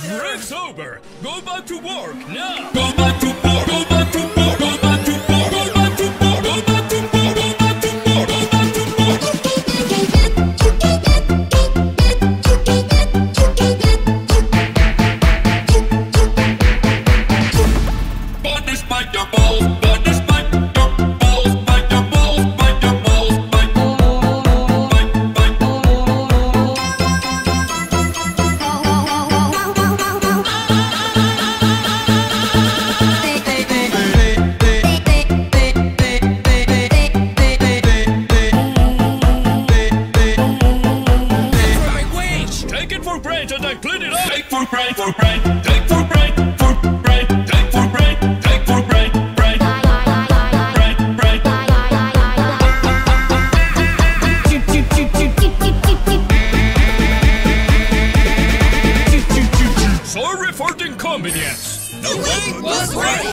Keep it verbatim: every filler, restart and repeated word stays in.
Break's over. Go back to work now. Go back to work. Go back to work. Go back to work. Go back to work. Go back to work. Go back to work. Go back to work. Bodies bite your balls. Bodies bite your balls. Bite your balls. Bite your balls. Bite. Bite. Bite. Take it for brains and then clean it up. Take for brain, for brain. Take for brain, for brain. Take for brain, take for brain, brain. Brain, brain. Sorry for the inconvenience. The wait was right.